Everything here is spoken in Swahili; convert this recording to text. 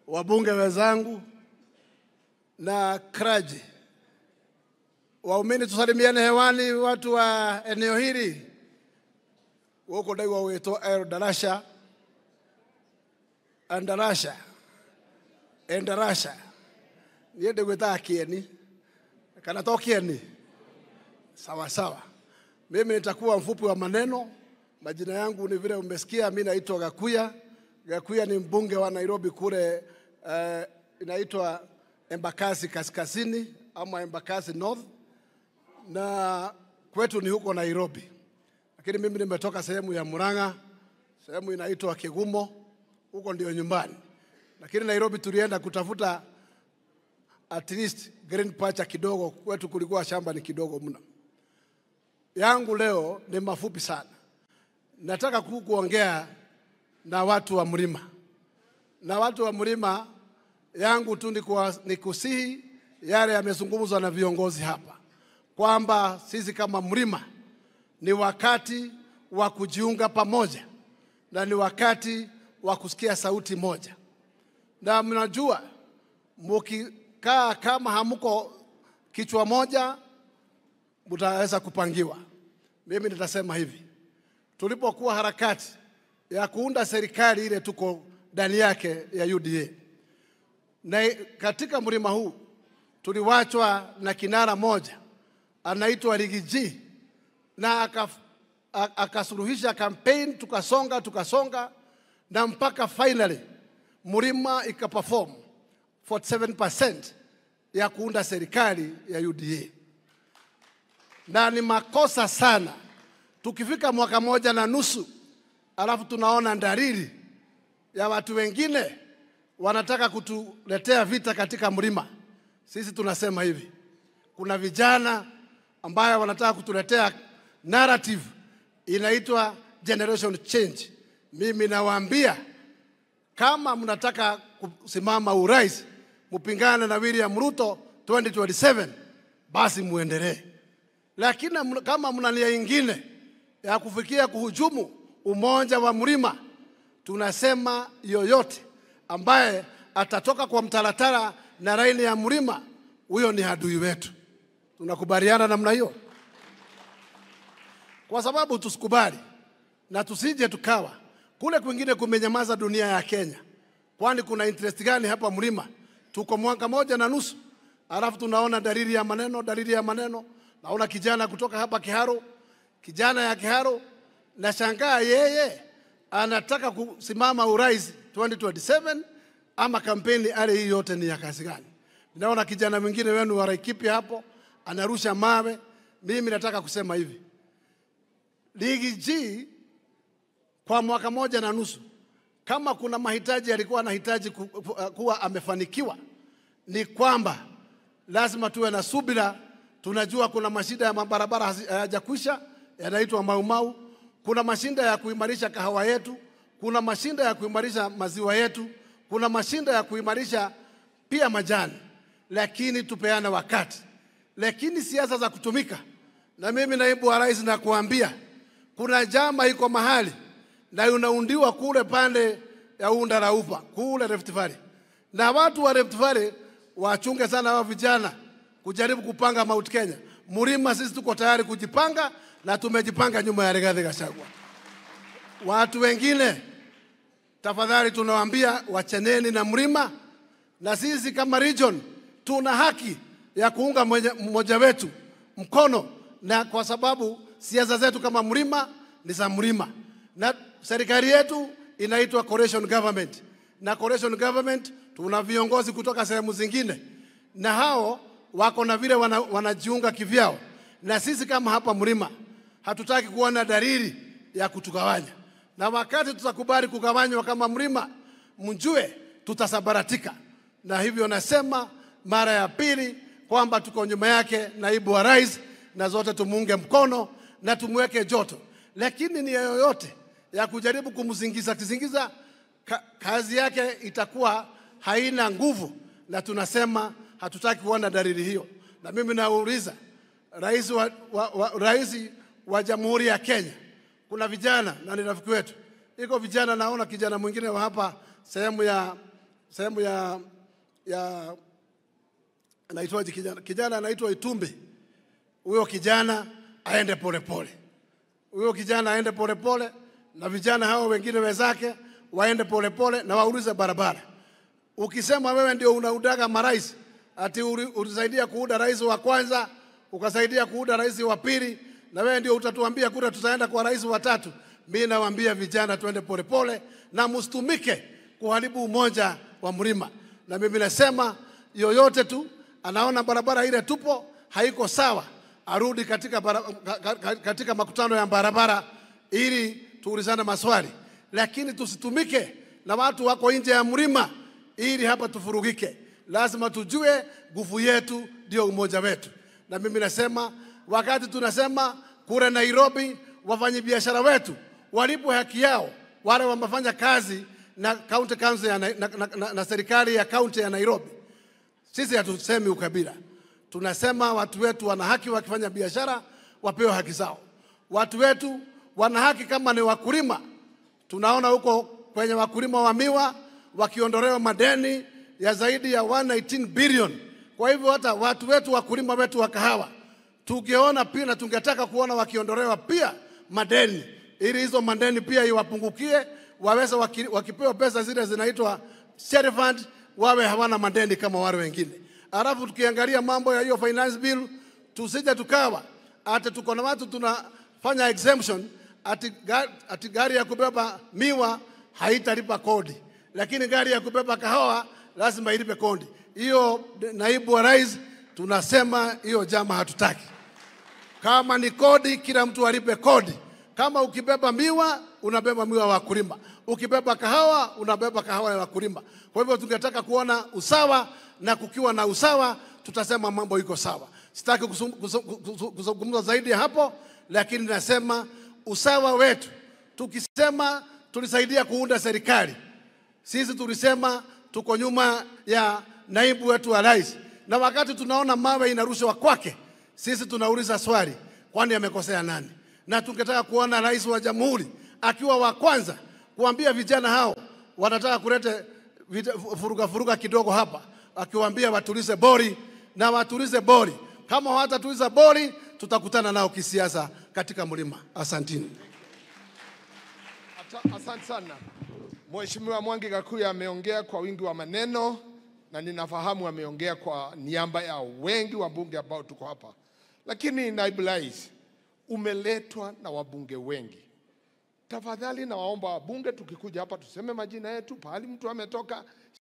wabunge wenzangu na kraji, waumini tusalimiane hewani, watu wa eneo hili. Woko daiwa weto Darasha, Andarasha, Endarasha. Niende gweta Kieni, kana to Kieni. Sawa sawa. Mimi nitakuwa mfupi wa maneno. Majina yangu ni vile umesikia, mimi naitwa Gakuya. Gakuya ni mbunge wa Nairobi kule, inaitwa Embakasi Kaskazini ama Embakasi North, na kwetu ni huko Nairobi. Lakini mimi nimetoka sehemu ya Murang'a, sehemu inaitwa Kigumo, huko ndio nyumbani. Lakini Nairobi tulienda kutafuta at least green patch kidogo, kwetu kulikuwa shamba ni kidogo mno. Yangu leo ni mafupi sana. Nataka kuongea na watu wa mlima. Na watu wa mlima yangu tu ni kusihi yale yamezungumzwa na viongozi hapa, kwamba sisi kama mlima ni wakati wa kujiunga pamoja na ni wakati wa kusikia sauti moja. Na mnajua mkikaa kama hamuko kichwa moja mtaweza kupangiwa. Mimi nitasema hivi: tulipokuwa harakati ya kuunda serikali ile tuko ndani yake ya UDA, na katika mlima huu tuliwachwa na kinara moja anaitwa Rigiji, na akasuluhisha campaign, tukasonga na mpaka finally mlima ikaperform 47% ya kuunda serikali ya UDA. Na ni makosa sana tukifika mwaka moja na nusu alafu tunaona dalili ya watu wengine wanataka kutuletea vita katika mlima. Sisi tunasema hivi: kuna vijana ambao wanataka kutuletea narrative inaitwa generation change. Mimi nawaambia, kama mnataka kusimama urais mpingane na William Ruto 2027, basi muendelee. Lakini kama mna nia nyingine ya kufikia kuhujumu umoja wa mlima, tunasema yoyote ambaye atatoka kwa mtaratara na laini ya mlima, huyo ni adui wetu. Tunakubaliana namna hiyo? Kwa sababu tusikubali na tusije tukawa kule kwingine kumenyamaza dunia ya Kenya. Kwani kuna interest gani hapa mlima? Tuko mwaka moja na nusu alafu tunaona dalili ya maneno. Naona kijana kutoka hapa Kiharo, kijana ya Kiharo, na shangaa yeye anataka kusimama urais 2027, ama kampeni ale hii yote ni ya kazi gani? Naona kijana mwingine wenu wa Laikipia hapo anarusha mawe. Mimi nataka kusema hivi: Ligi G kwa mwaka moja na nusu, kama kuna mahitaji alikuwa anahitaji kuwa amefanikiwa, ni kwamba lazima tuwe na subira. Tunajua kuna mashida ya barabara hayajakwisha, yanaitwa Mau. Kuna mashida ya kuimarisha kahawa yetu, kuna mashida ya kuimarisha maziwa yetu, kuna mashida ya kuimarisha pia majani. Lakini tupeana wakati. Lakini siasa za kutumika. Na mimi naibu wa rais na kuambia, kuna jama iko mahali na unaundiwa kule pande ya Undaraupa kule Rift Valley. Na watu wa Rift Valley wachunge sana wa vijana kujaribu kupanga Mount Kenya. Mlima sisi tuko tayari kujipanga na tumejipanga nyuma ya Rigathi Gachagua. Watu wengine tafadhali tunawaambia wacheneni na mlima, na sisi kama region tuna haki ya kuunga mmoja wetu mkono, na kwa sababu siasa zetu kama mlima ni za mlima, na serikali yetu inaitwa coalition government, na coalition government tuna viongozi kutoka sehemu zingine, na hao wako na vile wanajiunga kivyao. Na sisi kama hapa mlima hatutaki kuona dalili ya kutugawanya, na wakati tutakubali kugawanywa kama mlima, mjue tutasabaratika. Na hivyo nasema mara ya pili kwamba tuko nyuma yake naibu wa rais, na zote tumuunge mkono na tumweke joto. Lakini ni yoyote ya kujaribu kumzingiza kazi yake itakuwa haina nguvu, na tunasema hatutaki kuona dalili hiyo. Na mimi nauliza rais wa Jamhuri ya Kenya, kuna vijana na ni rafiki wetu, iko vijana, naona kijana mwingine wa hapa sehemu ya sehemu ya anaitwa kijana anaitwa Itumbi. Huyo kijana aende polepole. Huyo kijana aende polepole na vijana hao wengine wenzake waende polepole na waulize barabara. Ukisema wewe ndio unaudaga marais, ati ulisaidia kuuda rais wa kwanza, ukasaidia kuuda rais wa pili, na wewe ndio utatuambia kura tutaenda kwa rais wa tatu. Mimi nawaambia vijana tuende polepole na msitumike kuharibu umoja wa mlima. Na mimi nasema yoyote tu anaona barabara ile tupo haiko sawa, arudi katika makutano ya barabara ili tuulizane maswali. Lakini tusitumike na watu wako nje ya mlima ili hapa tufurugike. Lazima tujue nguvu yetu ndio umoja wetu. Na mimi nasema wakati tunasema kule Nairobi wafanyabiashara wetu walipo haki yao, wale wamefanya kazi na county council na serikali ya county ya Nairobi. Sisi hatusemi ukabila. Tunasema watu wetu wana haki wakifanya biashara wapewe haki zao. Watu wetu wana haki kama ni wakulima. Tunaona huko kwenye wakulima wa miwa wakiondolewa madeni ya zaidi ya 118 billion. Kwa hivyo hata watu wetu wakulima wetu wa kahawa tungeona pia na tungetaka kuona wakiondolewa pia madeni, ili hizo madeni pia iwapungukie, waweza wakipewa pesa zile zinaitwa charity fund wawe hawana madeni kama wale wengine. Alafu tukiangalia mambo ya hiyo finance bill, tusije tukawa ati tuko na watu tunafanya exemption ati gari ya kubeba miwa haitalipa kodi, lakini gari ya kubeba kahawa lazima ilipe kodi. Hiyo naibu wa rais tunasema hiyo jama hatutaki. Kama ni kodi, kila mtu alipe kodi. Kama ukibeba miwa, unabeba miwa wa wakulima. Ukibeba kahawa, unabeba kahawa ya wakulima. Kwa hivyo tungetaka kuona usawa, na kukiwa na usawa tutasema mambo iko sawa. Sitaki kuzungumza zaidi ya hapo, lakini nasema usawa wetu. Tukisema tulisaidia kuunda serikali, sisi tulisema tuko nyuma ya naibu wetu wa rais, na wakati tunaona mawe inarushwa kwake, sisi tunauliza swali, kwani amekosea nani? Na tungetaka kuona rais wa jamhuri akiwa wa kwanza kuambia vijana hao wanataka kuleta furuga kidogo hapa, akiwaambia watulize bori na watulize bori. Kama hawatatuliza bori, tutakutana nao kisiasa katika mlima. Asanteni. Asante sana. Mheshimiwa Mwangi Gachagua ameongea kwa wingi wa maneno, na ninafahamu ameongea kwa niaba ya wengi wa bunge ambao tuko hapa. Lakini naibu rais, umeletwa na wabunge wengi. Tafadhali na waomba wabunge tukikuja hapa tuseme majina yetu, pahali mtu ametoka.